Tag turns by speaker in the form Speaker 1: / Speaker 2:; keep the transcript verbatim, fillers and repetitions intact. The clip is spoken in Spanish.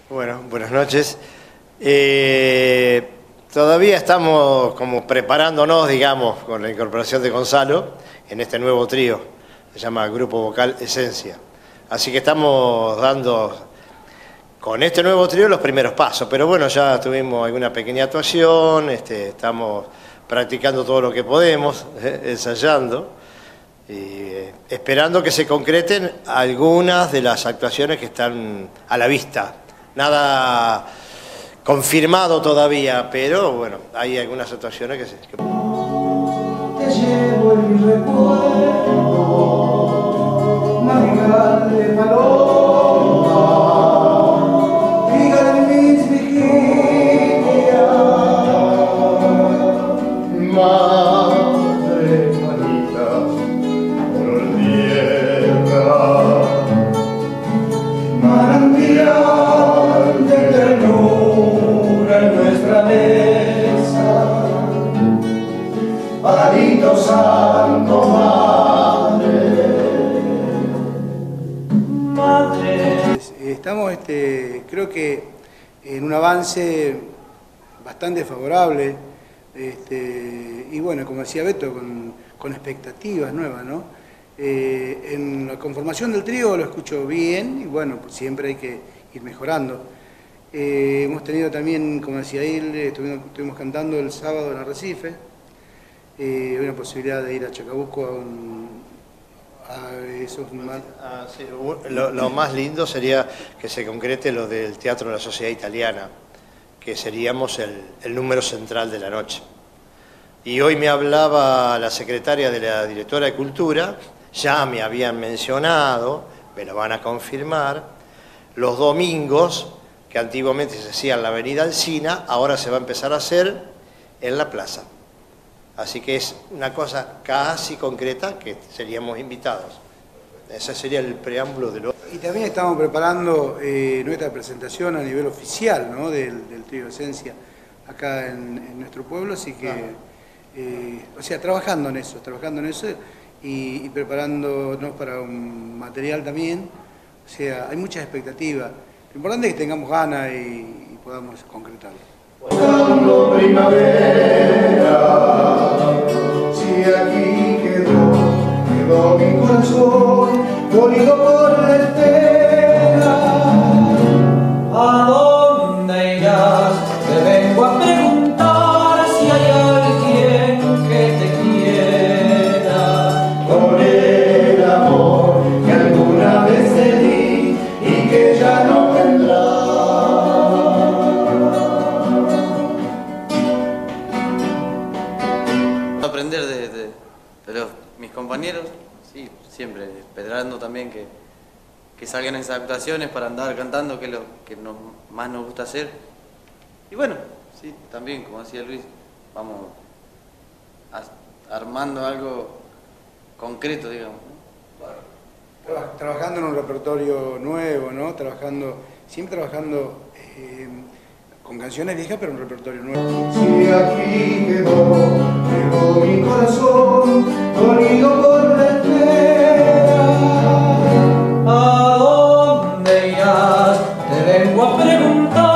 Speaker 1: Bueno, buenas noches. Eh, todavía estamos como preparándonos, digamos, con la incorporación de Gonzalo en este nuevo trío, se llama Grupo Vocal Esencia. Así que estamos dando con este nuevo trío los primeros pasos, pero bueno, ya tuvimos alguna pequeña actuación, este, estamos practicando todo lo que podemos, eh, ensayando, y eh, esperando que se concreten algunas de las actuaciones que están a la vista. Nada confirmado todavía, pero bueno, hay algunas actuaciones que se... Que...
Speaker 2: Te llevo en mi recuerdo, madrigal de paloma, viga de mis vigilias.
Speaker 3: Madre Juanita, por tierra, manantial de ternura en nuestra mesa, Padrito Santo, Madre.
Speaker 2: Madre. Estamos, este, creo que en un avance bastante favorable, este, y bueno, como decía Beto, con, con expectativas nuevas, ¿no? Eh, en la conformación del trío lo escucho bien y bueno, pues siempre hay que ir mejorando. Eh, hemos tenido también, como decía él, estuvimos, estuvimos cantando el sábado en Arrecife, eh, hay una posibilidad de ir a Chacabuco a, un, a esos...
Speaker 1: Ah, sí, lo, lo más lindo sería que se concrete lo del Teatro de la Sociedad Italiana, que seríamos el, el número central de la noche. Y hoy me hablaba la secretaria de la directora de Cultura, ya me habían mencionado, me lo van a confirmar, los domingos, que antiguamente se hacía en la avenida Alsina, ahora se va a empezar a hacer en la plaza. Así que es una cosa casi concreta que seríamos invitados. Ese sería el preámbulo de lo...
Speaker 2: Y también estamos preparando eh, nuestra presentación a nivel oficial, ¿no? del, del trío Esencia acá en, en nuestro pueblo, así que, eh, o sea, trabajando en eso, trabajando en eso y, y preparándonos para un material también, o sea, hay muchas expectativas. Lo importante es que tengamos ganas y, y podamos concretarlo.
Speaker 3: Buscando primavera, si aquí quedó, quedó mi corazón, dolido por la espera.
Speaker 4: ¿A dónde irás? Te vengo a preguntar si hay alguien que te quiera.
Speaker 3: Con el amor que alguna vez te di y que ya no vendrá.
Speaker 5: Aprender de, de, de los, mis compañeros, sí, siempre esperando también que, que salgan esas actuaciones para andar cantando, que es lo que nos, más nos gusta hacer. Y bueno, sí, también, como decía Luis, vamos a, armando algo concreto, digamos, ¿no?
Speaker 2: Traba, trabajando en un repertorio nuevo, ¿no? Trabajando, siempre trabajando eh, con canciones viejas, pero un repertorio nuevo.
Speaker 3: Si aquí quedó, quedó mi corazón, dolido por la espera.
Speaker 4: ¿A dónde irás? Te vengo a preguntar